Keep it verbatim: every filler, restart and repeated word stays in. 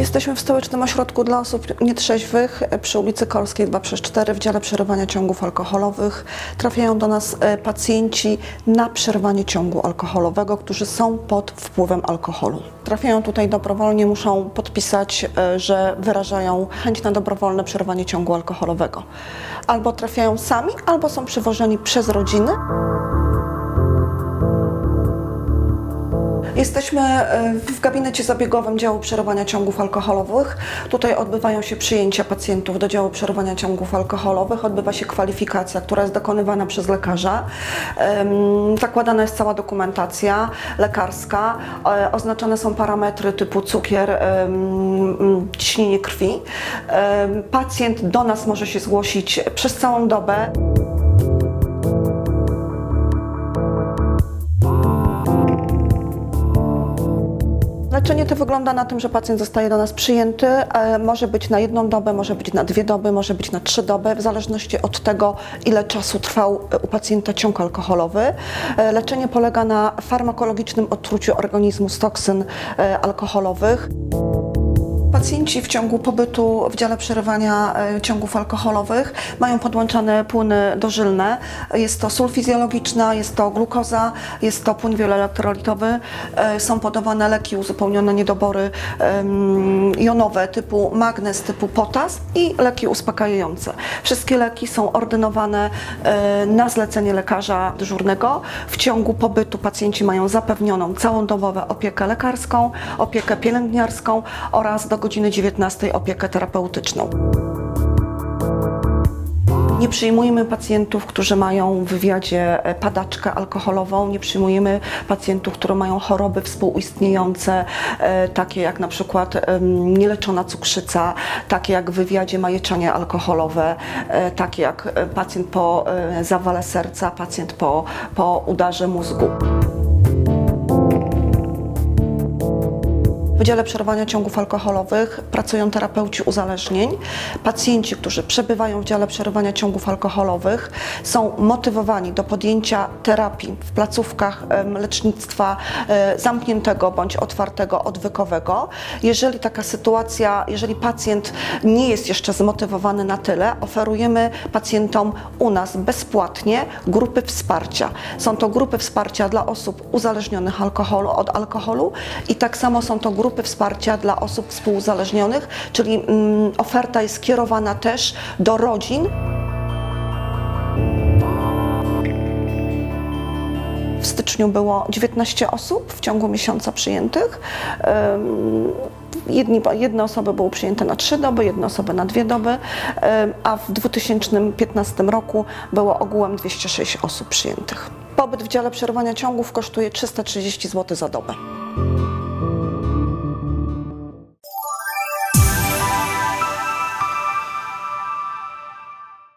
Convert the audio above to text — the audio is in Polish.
Jesteśmy w Stołecznym Ośrodku dla Osób Nietrzeźwych przy ulicy Kolskiej dwa przez cztery w dziale przerywania ciągów alkoholowych. Trafiają do nas pacjenci na przerwanie ciągu alkoholowego, którzy są pod wpływem alkoholu. Trafiają tutaj dobrowolnie, muszą podpisać, że wyrażają chęć na dobrowolne przerwanie ciągu alkoholowego. Albo trafiają sami, albo są przywożeni przez rodziny. Jesteśmy w gabinecie zabiegowym działu przerywania ciągów alkoholowych. Tutaj odbywają się przyjęcia pacjentów do działu przerywania ciągów alkoholowych. Odbywa się kwalifikacja, która jest dokonywana przez lekarza. Zakładana jest cała dokumentacja lekarska. Oznaczone są parametry typu cukier, ciśnienie krwi. Pacjent do nas może się zgłosić przez całą dobę. Leczenie to wygląda na tym, że pacjent zostaje do nas przyjęty, może być na jedną dobę, może być na dwie doby, może być na trzy doby, w zależności od tego, ile czasu trwał u pacjenta ciąg alkoholowy. Leczenie polega na farmakologicznym odtruciu organizmu z toksyn alkoholowych. Pacjenci w ciągu pobytu w dziale przerywania ciągów alkoholowych mają podłączane płyny dożylne. Jest to sól fizjologiczna, jest to glukoza, jest to płyn wieloelektrolitowy. Są podawane leki uzupełnione niedobory jonowe typu magnez, typu potas i leki uspokajające. Wszystkie leki są ordynowane na zlecenie lekarza dyżurnego. W ciągu pobytu pacjenci mają zapewnioną całodobową opiekę lekarską, opiekę pielęgniarską oraz do godziny dziewiętnastej opiekę terapeutyczną. Nie przyjmujemy pacjentów, którzy mają w wywiadzie padaczkę alkoholową, nie przyjmujemy pacjentów, którzy mają choroby współistniejące, takie jak na przykład nieleczona cukrzyca, takie jak w wywiadzie majeczanie alkoholowe, takie jak pacjent po zawale serca, pacjent po, po udarze mózgu. W dziale przerywania ciągów alkoholowych pracują terapeuci uzależnień. Pacjenci, którzy przebywają w dziale przerywania ciągów alkoholowych, są motywowani do podjęcia terapii w placówkach lecznictwa zamkniętego bądź otwartego, odwykowego. Jeżeli taka sytuacja, jeżeli pacjent nie jest jeszcze zmotywowany na tyle, oferujemy pacjentom u nas bezpłatnie grupy wsparcia. Są to grupy wsparcia dla osób uzależnionych alkoholu, od alkoholu i tak samo są to grupy Grupy wsparcia dla osób współuzależnionych, czyli mm, oferta jest kierowana też do rodzin. W styczniu było dziewiętnaście osób w ciągu miesiąca przyjętych. Jedni, jedne osoby były przyjęte na trzy doby, jedne osoby na dwie doby, a w dwa tysiące piętnastym roku było ogółem dwieście sześć osób przyjętych. Pobyt w dziale przerywania ciągów kosztuje trzysta trzydzieści złotych za dobę.